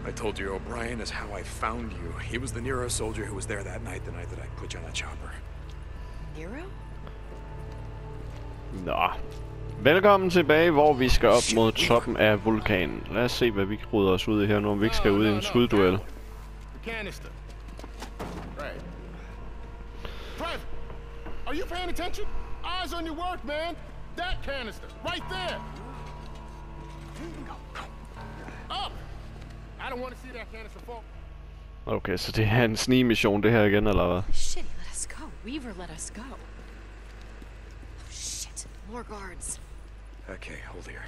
I told you O'Brien is how I found you. He was the Nero soldier who was there that night, the night that I put you on that chopper. Nero? Nå. Velkommen tilbage, hvor vi skal op mod toppen af vulkanen. Lad os se, hvad vi ruder os ud i her nu, om vi ikke skal ud i en skudduel. Canister. Right. Private, are you paying attention? Eyes on your work, man. That canister, right there. Up. I don't want to see that canister fall. Okay, så det er en snigmission det her igen, eller hvad? Shit, let us go. Weaver let us go. Oh shit, more guards. Okay, hold here.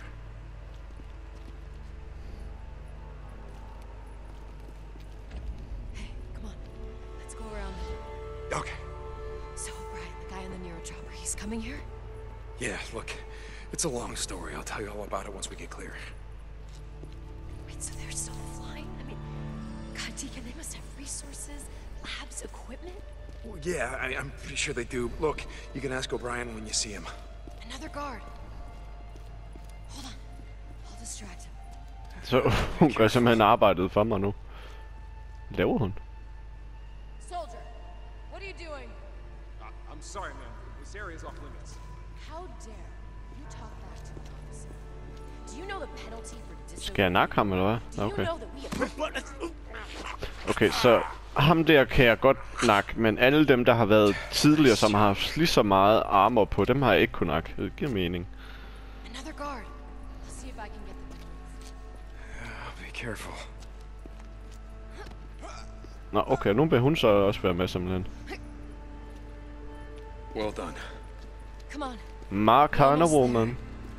Hey, come on. Let's go around. Okay. So, O'Brien, the guy in the Nero chopper, he's coming here? Yeah, look, it's a long story. I'll tell you all about it once we get clear. Wait, so they're still flying? I mean, God, Deacon, they must have resources, labs, equipment. Well, yeah, I'm pretty sure they do. Look, you can ask O'Brien when you see him. Another guard. Hold on. I'll distract him. Så hun gør simpelthen arbejdet for mig nu. Laver hun? Soldier, what are you doing? I'm sorry, man. This area is off limits. How dare you talk back to an officer? Do you know the penalty for disobedience? Skal jeg nakke ham, eller hvad? Do you Okay. know that we... Okay, så ham der kan jeg godt nakke, men alle dem, der har været tidligere, som har haft lige så meget armor på, dem har jeg ikke kunnet nakke. Det giver mening. Another guard. I'll see if I can get them to move. Be careful. Nå, okay, nu vil hun så også være med, simpelthen. Well done. Come on. Mark Hanna Woman.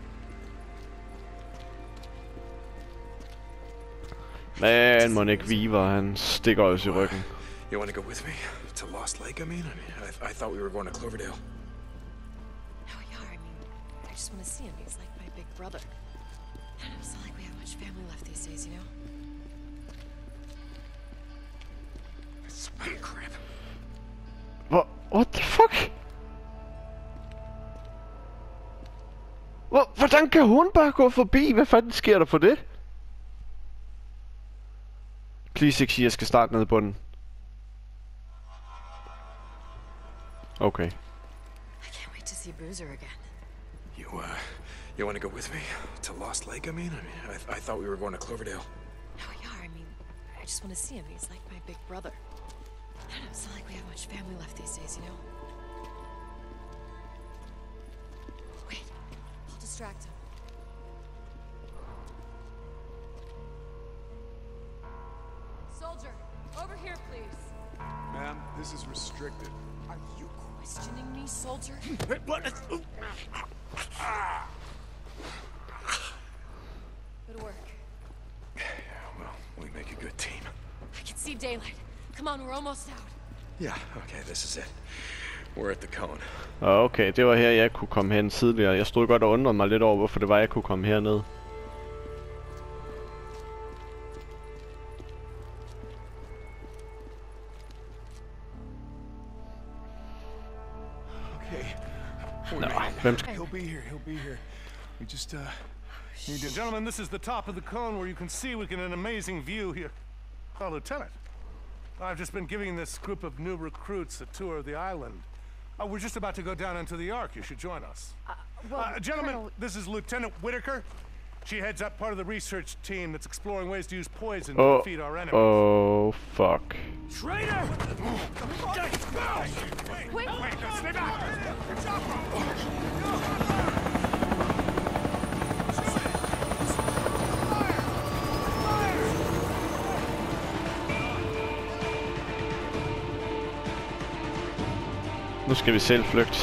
Men må ikke Weaver, han stikker os i ryggen. You want to go with me? To Lost Lake, I thought we were going to Cloverdale. No, yeah, I just want to see him. He's like my big brother. And it's not like we have much family left these days, you know? Spy crap. What the fuck? Hvordan kan hun bare gå forbi? Hvad fanden sker der for det? Please ikke sige, at jeg skal starte nede i bunden. Okay. I can't wait to see Boozer again. You want to go with me? To Lost Lake, I thought we were going to Cloverdale. No, yeah, I just want to see him. He's like my big brother. And it's not like we have much family left these days, you know? Wait, I'll distract him. Soldier, over here, please. Ma'am, this is restricted. Are you questioning me, soldier? Good work. Well, we make a good team. I can see daylight. Come on, we're almost out. Yeah, okay, this is it. We're at the cone. Okay, det var her, jeg kunne komme hen tidligere. Jeg stod godt og undrede mig lidt over, hvorfor det var, jeg kunne komme herned. No, He'll be here. We just, need to... Gentlemen, this is the top of the cone where you can see we get an amazing view here. Oh, Lieutenant. I've just been giving this group of new recruits a tour of the island. We're just about to go down into the Ark. You should join us. Gentlemen, Colonel... this is Lieutenant Whitaker. She heads up part of the research team that's exploring ways to use poison to defeat our enemies. Oh, fuck. Traitor! Wait! Stay back! Nu skal vi selv flygte.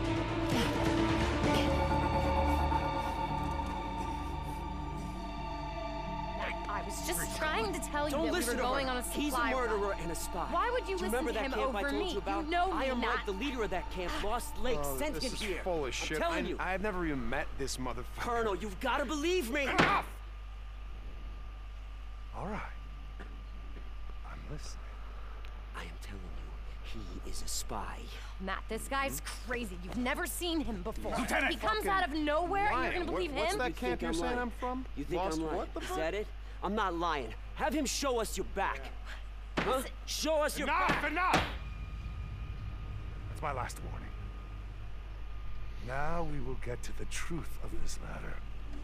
Don't listen to her. He's a murderer and a spy. Why would you listen to him over me? You know me I am not. Mike, the leader of that camp. Lost Lake sent him this here. is full of shit. I'm telling you. I've never even met this motherfucker. Colonel, you've got to believe me. Enough! All right. I'm listening. I am telling you, he is a spy. Matt, this guy's crazy. You've never seen him before. Lieutenant! He comes out of nowhere and you're gonna believe What's him? that camp you're saying I'm from? You think Lost I'm lying? what the Is fuck? that it? I'm not lying. Have him show us your back. Huh? Show us your back. Enough! That's my last warning. Now we will get to the truth of this matter.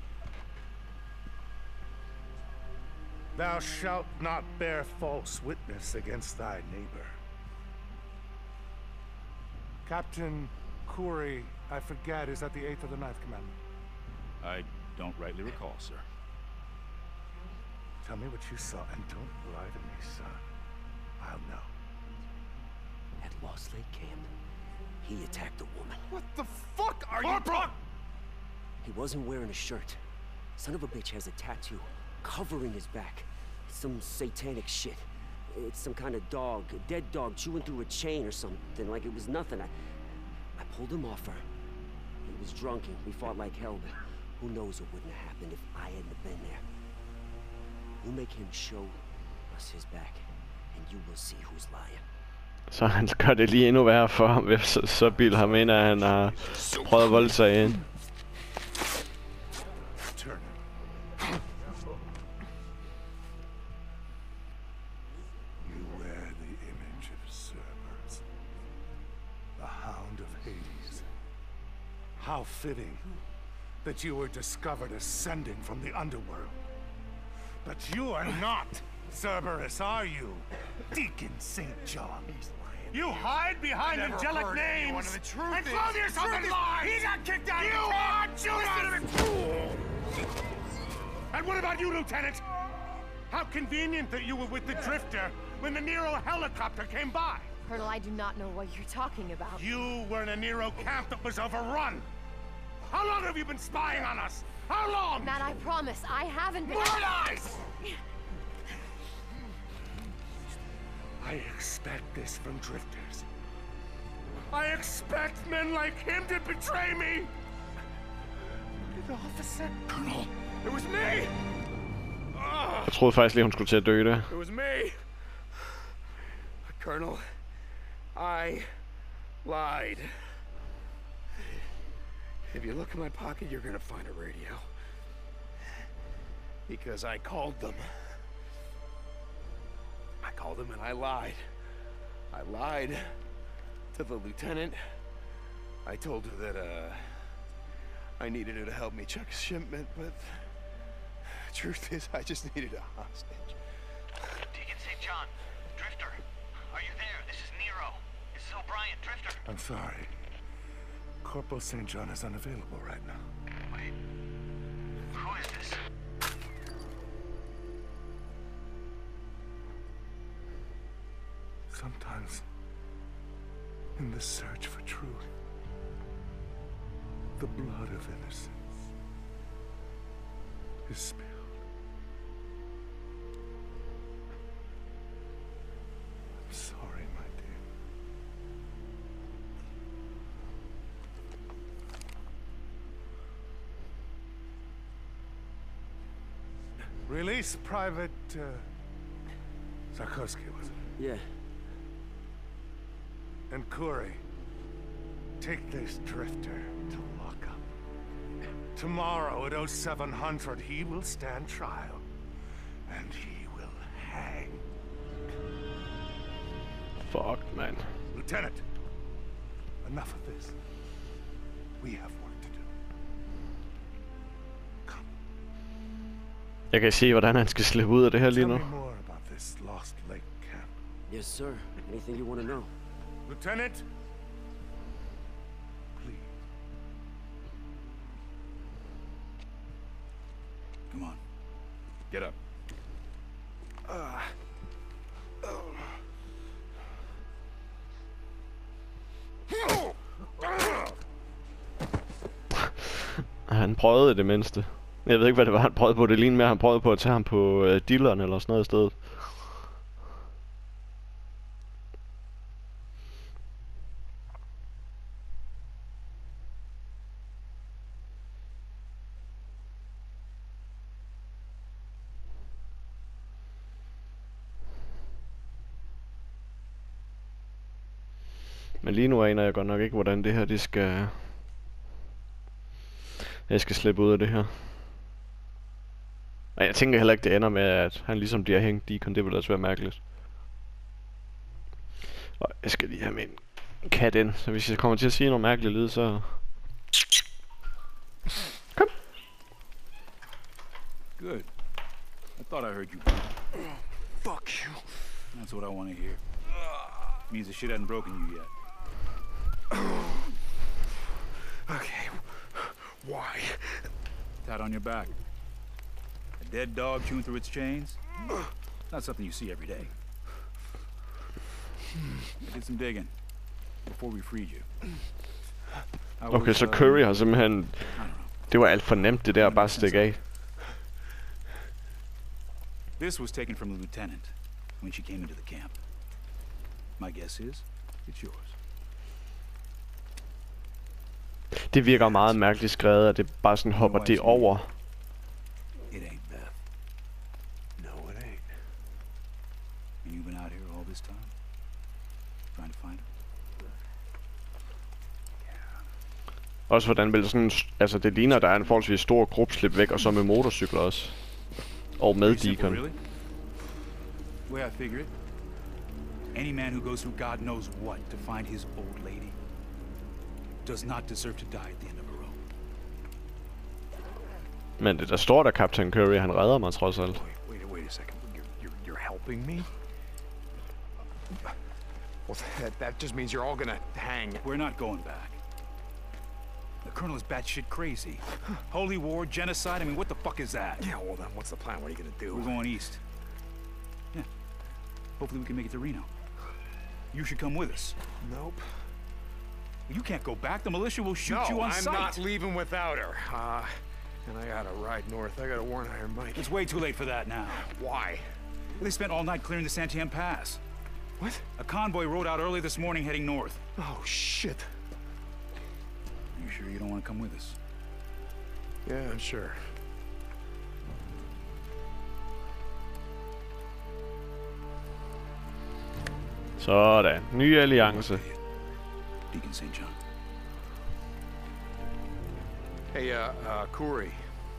Thou shalt not bear false witness against thy neighbor. Captain Kouri, I forget, is that the 8th or the 9th commandment? I don't rightly recall, sir. Tell me what you saw, and don't lie to me, son. I'll know. At Lost Lake Camp, he attacked a woman. What the fuck are you talking? He wasn't wearing a shirt. Son of a bitch has a tattoo covering his back. Some satanic shit. It's some kind of dog, a dead dog chewing through a chain or something, like it was nothing. I pulled him off her. He was drunk and we fought like hell, but who knows what wouldn't have happened if I hadn't have been there. You make him show us his back, and you will see who's lying. Så han gør det lige endnu værre for ham, ved så bilder ham ind, at han har prøvet at voldtage ind. You wear the image of Cerberus, the Hound of Hades. How fitting that you were discovered ascending from the underworld. But you are not Cerberus, are you, Deacon St. John? You hide behind angelic names and clothe yourself in lies! He got kicked out! You are Judas! And what about you, Lieutenant? How convenient that you were with the Drifter when the Nero helicopter came by. Colonel, I do not know what you're talking about. You were in a Nero camp that was overrun. How long have you been spying on us? How long? Matt, I promise, I haven't been— More lies! I expect this from Drifters. I expect men like him to betray me! The officer? Colonel, It was me! Jeg troede faktisk lige, hun skulle til at dø der. it was me! Colonel, I lied. If you look in my pocket, you're gonna find a radio. Because I called them. I called them and I lied. I lied to the lieutenant. I told her that, I needed her to help me check a shipment, but the truth is I just needed a hostage. Deacon St. John, Drifter, are you there? This is Nero. This is O'Brien, Drifter. I'm sorry. Corporal St. John is unavailable right now. Wait, who is this? Sometimes, in the search for truth, the blood of innocence is spilled. I'm sorry, my dear. Release Private Sarkovsky, was it? Yeah. And Kouri, take this Drifter to lock up. Tomorrow at 0700, he will stand trial, and he will hang. Fuck, man. Lieutenant, enough of this. We have work to do. Come. Jeg kan se, hvordan han skal slippe ud af det her lige Tell nu. me more about this Lost Lake camp. Yes, sir. Anything you want to know? Lieutenant, please. Come on. Get up. Han prøvede det mindste. Jeg ved ikke, hvad det var, han prøvede på. Det lignede mere, han prøvede på at tage ham på dilleren eller sådan noget i stedet. Men lige nu aner jeg godt nok ikke, hvordan det her, det skal... Jeg skal slippe ud af det her. Og jeg tænker heller ikke, det ender med, at han ligesom bliver hængt Deacon. Det ville også være mærkeligt. Og jeg skal lige have min kat ind, så hvis jeg kommer til at sige noget mærkeligt lyd, så... Kom! Good. I thought I heard you. Fuck you. That's what I want to hear. Means the shit hadn't broken you yet. Okay. Why? Tat on your back. A dead dog chewing through its chains? Not something you see every day. I did some digging before we freed you. Okay, så Curry har simpelthen... Det var alt for nemt, det der bare stikke af. This was taken from the lieutenant when she came into the camp. My guess is, it's yours. Det virker meget mærkeligt skrevet, at det bare sådan hopper det over. It ain't Beth. No, it ain't. And you've been out here all this time? Trying to find her? Også hvordan vil sådan... Altså det ligner, der er en forholdsvis stor grupslip væk, og så med motorcykler også. Og med Deacon. Really? The way I figure it, any man who goes through God knows what to find his old lady does not deserve to die at the end of a rope. Men det der står der, Captain Curry, han redder mig trods alt. Wait a second. You're helping me? Well, that just means you're all gonna hang. We're not going back. The Colonel is batshit crazy. Holy war, genocide, I mean, what the fuck is that? Yeah, well then what's the plan? What are you gonna do? We're going east. Yeah. Hopefully we can make it to Reno. You should come with us. Nope. You can't go back. The militia will shoot you on sight. No, I'm not leaving without her. And I gotta ride north. I gotta warn Iron Mike. It's way too late for that now. Why? They spent all night clearing the Santiam Pass. What? A convoy rode out early this morning heading north. Oh, shit. You sure you don't want to come with us? Yeah, I'm sure. Sådan. Ny alliance. Deacon St. John. Hey, Corey.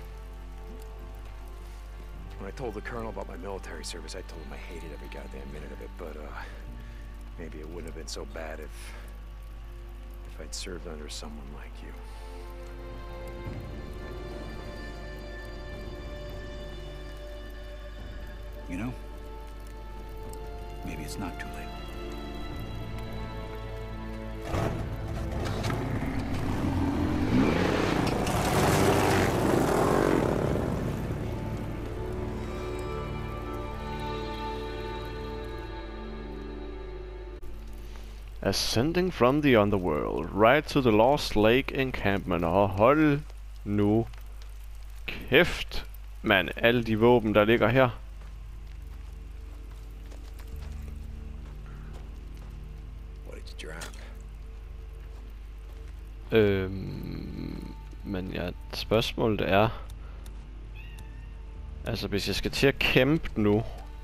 When I told the colonel about my military service, I told him I hated every goddamn minute of it, but, maybe it wouldn't have been so bad if I'd served under someone like you. You know, maybe it's not too late. Ascending from the underworld, right to the Lost Lake encampment. Og hold nu kæft, mand, alle de våben, der ligger her. What did you drop? Men ja, spørgsmålet er... Altså, hvis jeg skal til at kæmpe nu,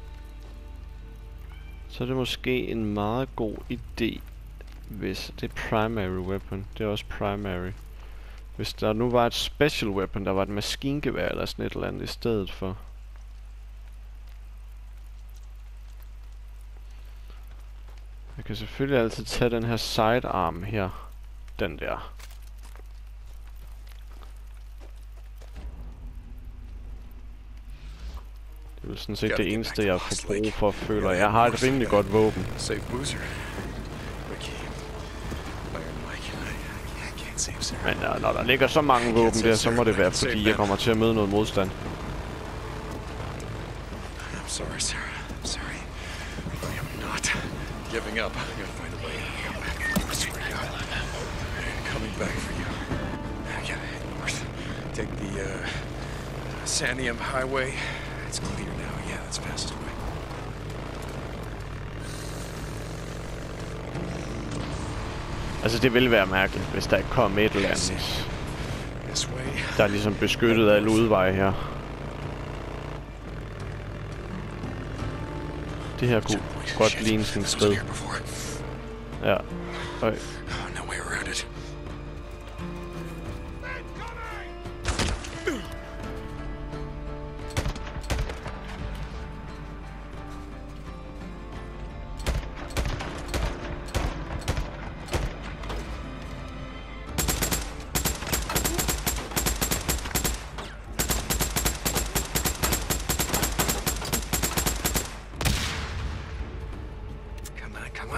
så er det måske en meget god idé, hvis det er primary weapon. Det er også primary. Hvis der nu var et special weapon, der var et maskingevær eller sådan et eller andet i stedet for. Jeg kan selvfølgelig altid tage den her sidearm her. Den der. Det er sådan set det eneste, jeg får brug for, føler. Jeg har et rimelig godt våben. Men når der ligger så mange våben der, så må det være, fordi jeg kommer til at møde noget modstand. I'm sorry, Sarah. I'm sorry. I am not giving up. I'm gonna find a way to come back. I swear to God. I'm coming back for you. I gotta head north. Take the, Santiam Highway. It's clear now. Yeah, that's fastest way. Altså, det ville være mærkeligt, hvis der ikke kom et eller andet, der er ligesom beskyttet af alle udveje her. Det her kunne godt ligne sådan et sted. Ja. Øj.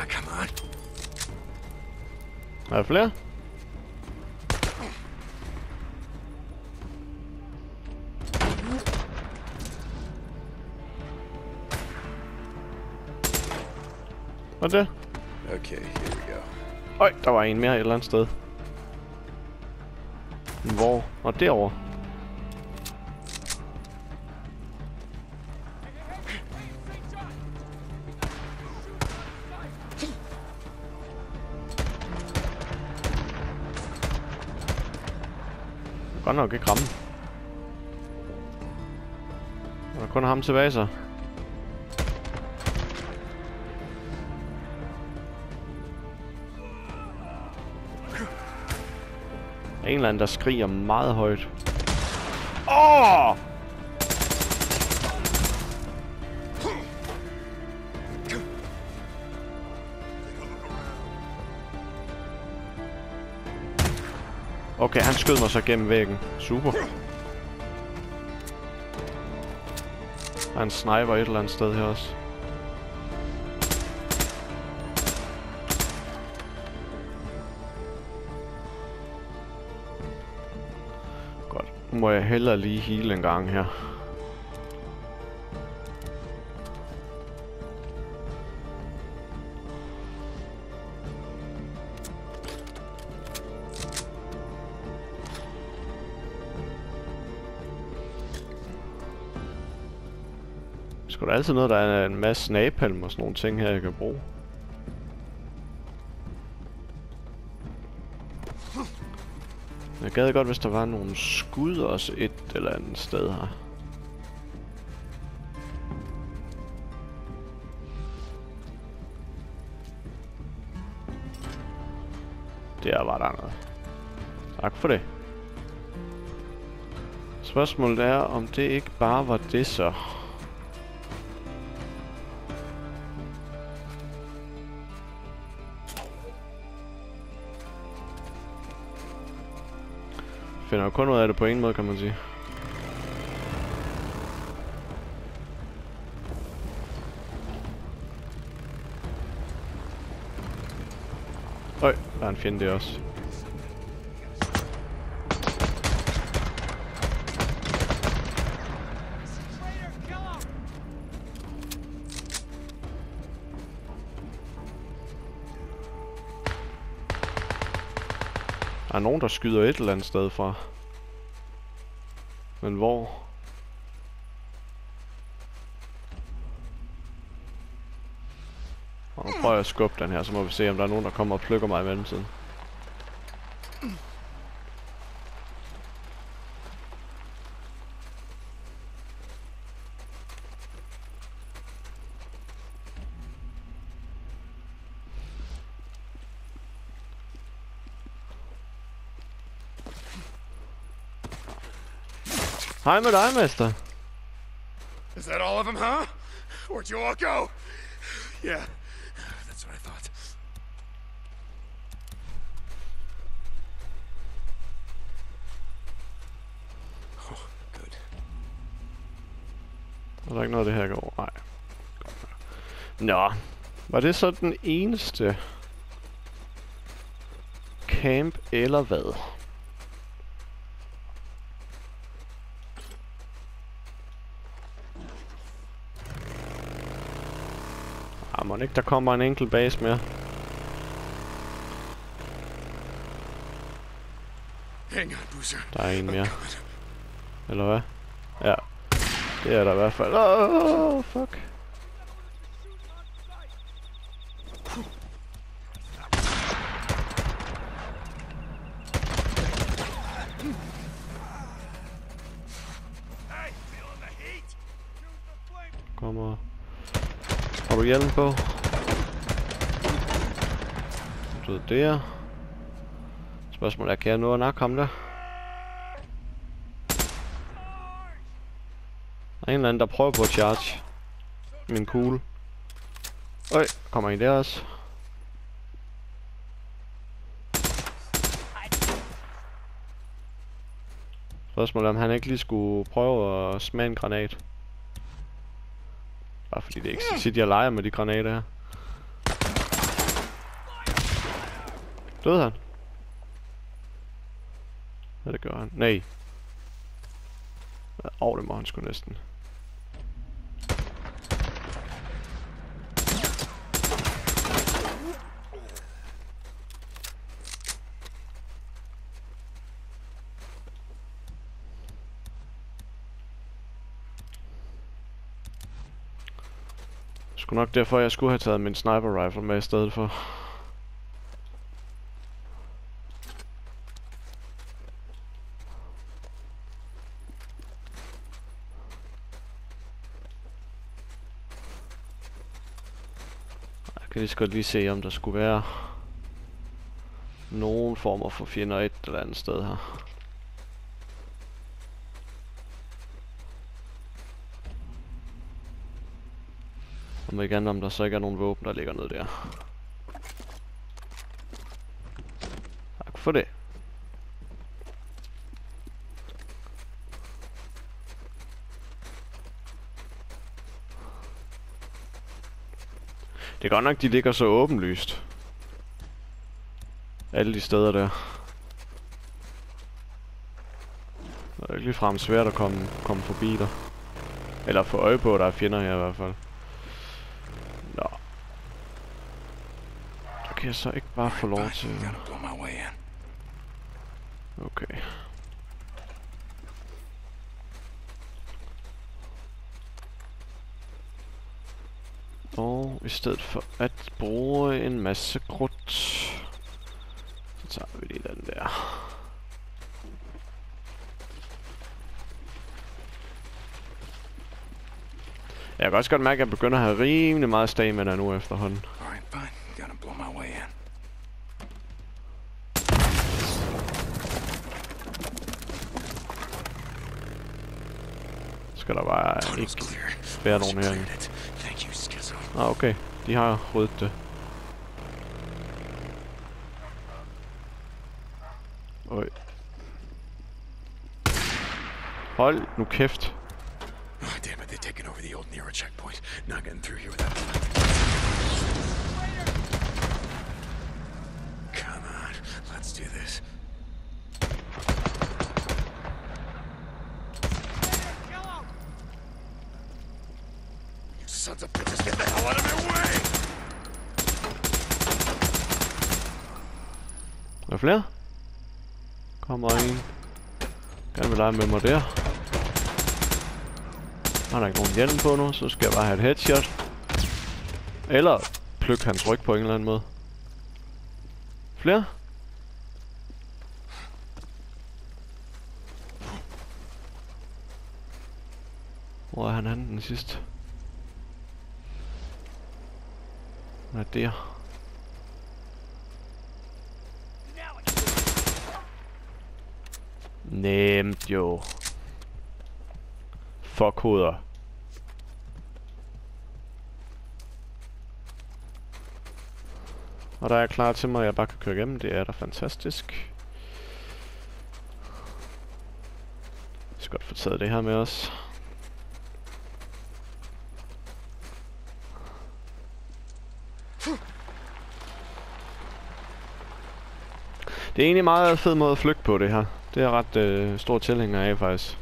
come on. Er der flere? Hvad er det? Okay, here we go. Øj, der var en mere et eller andet sted. Hvor? Og derovre. Godt nok ikke ramme. Der er kun ham tilbage så. En eller anden, der skriger meget højt. Åh! Okay, han skød mig så gennem væggen. Super. Der er en sniper et eller andet sted her også. Godt. Nu må jeg hellere lige heal en gang her. Sgu da altid noget, der er en masse napalm og sådan nogle ting her, jeg kan bruge. Jeg gad godt, hvis der var nogle skud også et eller andet sted her. Der var der noget. Tak for det. Spørgsmålet er, om det ikke bare var det så. Finder jo kun ud af det på en måde, kan man sige. Øj, der er en fjende der også. Der er nogen, der skyder et eller andet sted fra. Men hvor? Og nu prøver jeg at skubbe den her, så må vi se, om der er nogen, der kommer og plukker mig i mellemtiden. Hej med dig, mester. Is that all of them, huh? Where'd you all go? Yeah, that's what I thought. Oh, good. Er der ikke noget af det her går? Nej. Nå, var det så den eneste camp eller hvad? Må ikke, der kommer en enkelt base mere. Der er en mere. Eller hvad? Ja. Det er der i hvert fald. Åh, fuck. Kommer. Har du hjelm på? Du ved der. Spørgsmålet er, kan jeg nå at nakke ham der? Der er en eller anden, der prøver på at charge min kugle. Øj, kommer en der også. Spørgsmålet er, om han ikke lige skulle prøve at smage en granat. Bare fordi det er ikke så tit, jeg leger med de granater her. Døde han? Ja, det gør han. Nej. Det må han sgu næsten. Sgu nok derfor, jeg skulle have taget min sniper rifle med i stedet for. Jeg kan lige så godt lige se, om der skulle være nogen former for fjender et eller andet sted her. Om ikke andet, om der så ikke er nogen våben, der ligger nede der. Tak for det. Det er godt nok, de ligger så åbenlyst. Alle de steder der. Det er ikke ligefrem svært at komme forbi der. Eller få øje på, der er fjender her i hvert fald. Nå. Så kan jeg så ikke bare få lov til... Okay. Og i stedet for at bruge en masse krudt, så tager vi lige den der. Jeg kan også godt mærke, at jeg begynder at have rimelig meget stamina nu efterhånden. Skal der bare ikke være nogen herinde. Ah, okay. De har ryddet det. Øj. Hold nu kæft. Oh, damn it, they're taking over the old Nero checkpoint. Not getting through here without... Come on, let's do this. You sons of bitches, get the hell out of my way! Er der flere? Kommer en. Gerne vil lege med mig der. Har der ikke nogen hjelm på nu, så skal jeg bare have et headshot. Eller plukke hans ryg på en eller anden måde. Flere? Hvor er han den sidste? Hvad er det? Nemt jo. Fuck hoveder. Og der er jeg klar til mig, at jeg bare kan køre igennem. Det er da fantastisk. Jeg skal godt få taget det her med os. Det er egentlig meget fed måde at flygte på det her. Det er ret stor tilhænger af faktisk.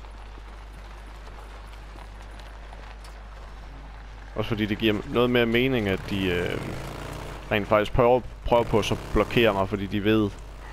Også fordi det giver noget mere mening, at de rent faktisk prøver på at blokere mig, fordi de ved,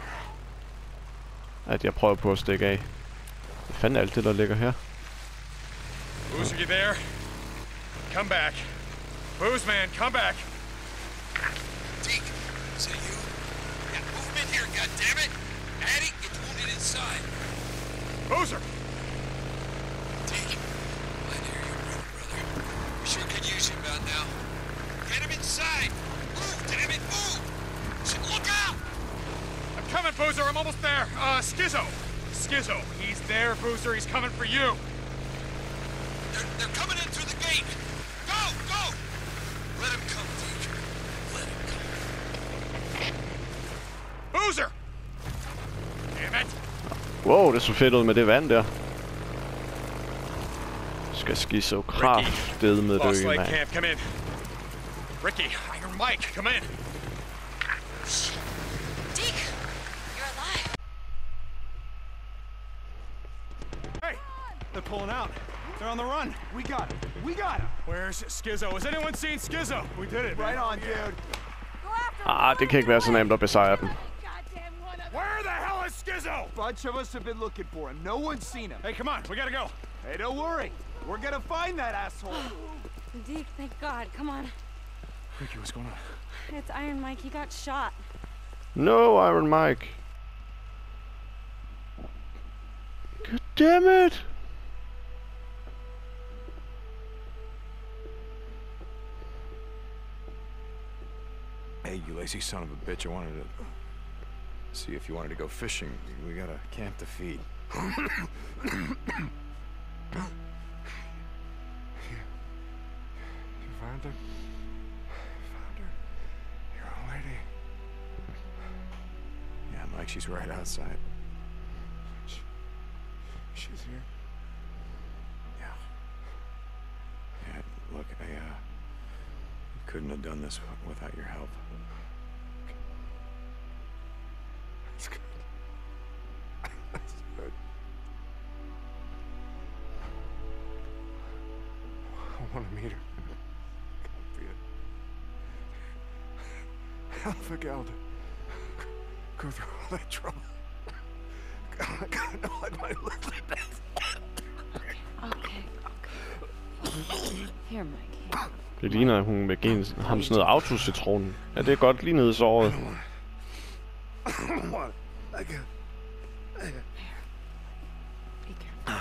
at jeg prøver på at stikke af. Hvad fanden er alt det, der ligger her? Boozer, you there? Come back. Booze, man, come back. Deke, is that you? Yeah, movement here, goddammit! Addy, get wounded inside. Boozer! Deke, I hear you, brother. We sure could use you about now. Get him inside! Move, damn it, move! Look out! I'm coming, Boozer, I'm almost there. Skizzo! Skizzo, he's there, Boozer, he's coming for you. They're coming in through the gate! Go, go! Let him come, Deke. Let him come. Boozer! Damn it! Wow, det så fedt ud med det vand der. Skal Skizzo kraftedeme med Lost dø, Lake mand. Camp, come in. Ricky, Iron Mike, come in. pulling out. They're on the run. We got him. We got him. Where's Skizzo? Has anyone seen Skizzo? We did it, Right man. on, dude. Det kan ikke være så nemt at besejre den. Where the hell is Skizzo? Bunch of us have been looking for him. No one's seen him. Hey, come on, we gotta go. Hey, don't worry. We're gonna find that asshole. Deke, thank God. Come on. Ricky, what's going on? It's Iron Mike. He got shot. No, Iron Mike. God damn it. Hey, you lazy son of a bitch. I wanted to see if you wanted to go fishing. We got a camp to feed. You found her? Found her? Your old lady? Yeah, Mike, she's right outside. She's here? Yeah. Yeah, look, I couldn't have done this without your help. That's good. That's good. I want to meet her. Can't be it. Hell of a gal to go through all that trouble. I gotta know like my little best. Okay. Here, Mike. Here. Det ligner, at hun vil give ham sådan noget autocitron. Ja, det er godt lige nede i såret. I got... Be careful.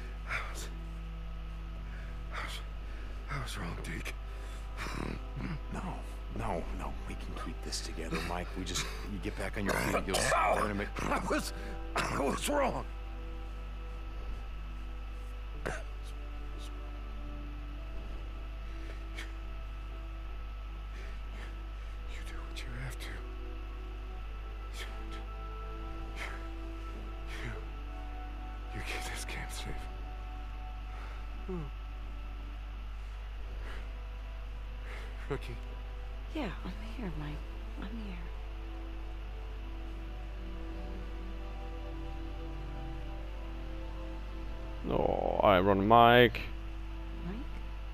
I was wrong, Deke. No, we can keep this together, Mike. You get back on your feet. We're gonna make... I was wrong. You do what you have to. You keep this camp safe. Rookie. Yeah, I'm here, Mike. I'm here. Nå, Iron Mike. Mike?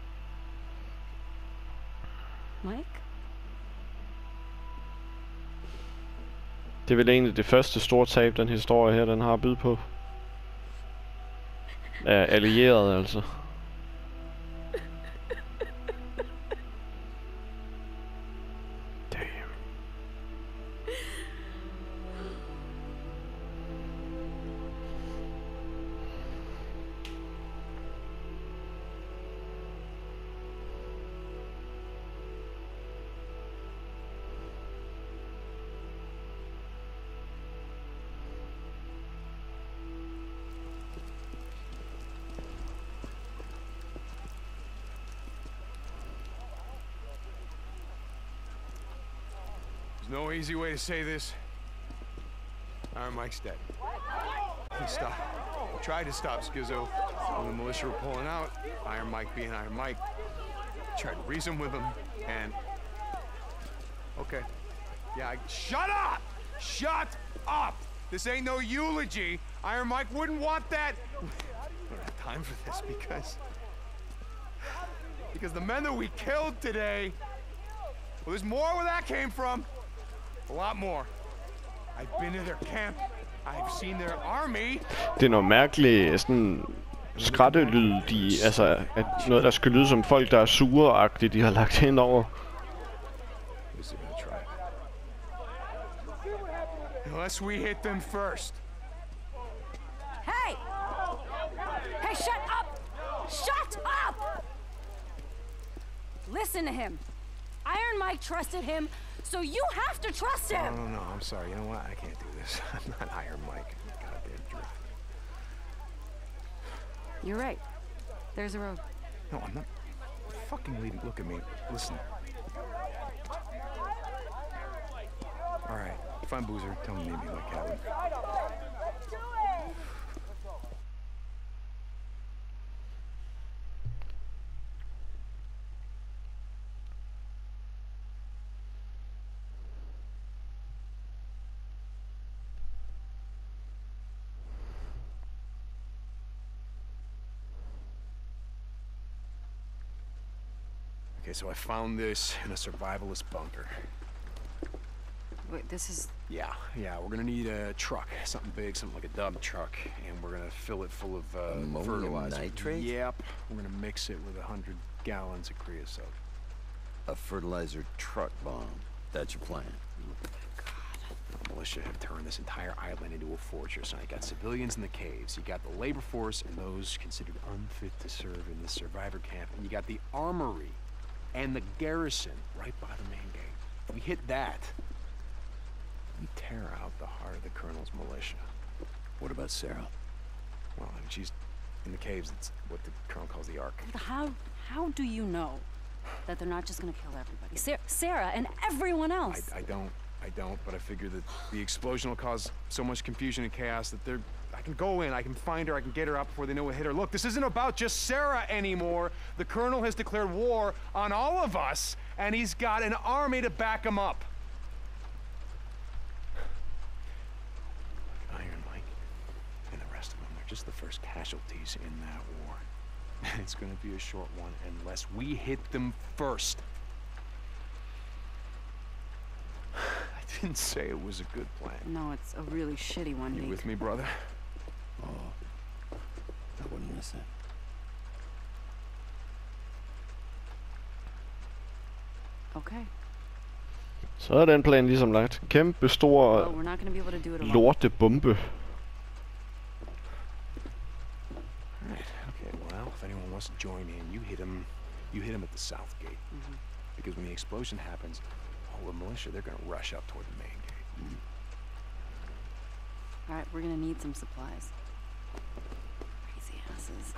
Mike? Det er vel egentlig det første store tab, den historie her, den har at byde på. Af allierede, altså. Damn. There's no easy way to say this. Iron Mike's dead. He tried to stop Skizzo when the militia were pulling out. Iron Mike being Iron Mike. Tried to reason with him, and... Okay. Yeah, shut up! Shut up! This ain't no eulogy. Iron Mike wouldn't want that. We don't have time for this because the men that we killed today, well, there's more where that came from. A lot more. I've been to their camp. I've seen their army. Det er noget mærkeligt, sådan skrattelyd, altså at noget der skal lyde som folk der er sure-agtigt, de har lagt hen over. Unless we hit them first. Hey! Hey, shut up! Shut up! Listen to him. Iron Mike trusted him, so you have to trust him! No, I'm sorry. You know what? I can't do this. I'm not Iron Mike. Goddamn jerk. You're right. There's a road. No, I'm not fucking leaving. Look at me. Listen. All right. Find Boozer. Tell him to meet me at my cabin. Okay, so I found this in a survivalist bunker. Wait, this is... Yeah, we're gonna need a truck, something big, something like a dump truck, and we're gonna fill it full of ammonium fertilizer. nitrate? Yep, we're gonna mix it with 100 gallons of creosote. A fertilizer truck bomb. That's your plan. The militia have turned this entire island into a fortress. Now you got civilians in the caves, you got the labor force and those considered unfit to serve in the survivor camp, and you got the armory and the garrison right by the main gate. If we hit that, we tear out the heart of the Colonel's militia. What about Sarah? Well, I mean, she's in the caves. It's what the Colonel calls the Ark. How do you know that they're not just gonna kill everybody? Sarah and everyone else. I don't, but I figure that the explosion will cause so much confusion and chaos that I can go in, I can find her, I can get her out before they know what hit her. Look, this isn't about just Sarah anymore. The Colonel has declared war on all of us, and he's got an army to back him up. Iron Mike and the rest of them, they're just the first casualties in that war. It's gonna be a short one unless we hit them first. I didn't say it was a good plan. No, it's a really shitty one, You Deke. with me, brother? Oh, I wouldn't miss it. Okay. Så er den plan ligesom lagt. Kæmpe stor Well, we're not gonna be able to do it alone. lortebombe. Right. Okay, well, if anyone wants to join in, you hit him at the south gate. Because when the explosion happens, all the militia, they're gonna rush up toward the main gate. All right, we're gonna need some supplies. Crazy asses.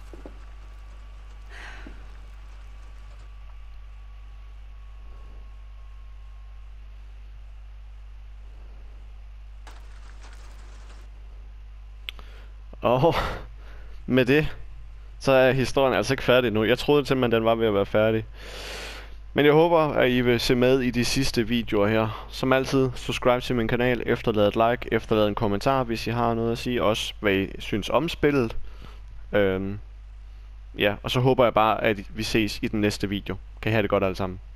Og med det, så er historien altså ikke færdig nu. Jeg troede simpelthen, den var ved at være færdig. Men jeg håber, at I vil se med i de sidste videoer her. Som altid, subscribe til min kanal, efterlad et like, efterlad en kommentar, hvis I har noget at sige. Også hvad I synes om spillet. Ja, og så håber jeg bare, at vi ses i den næste video. Kan I have det godt alle sammen.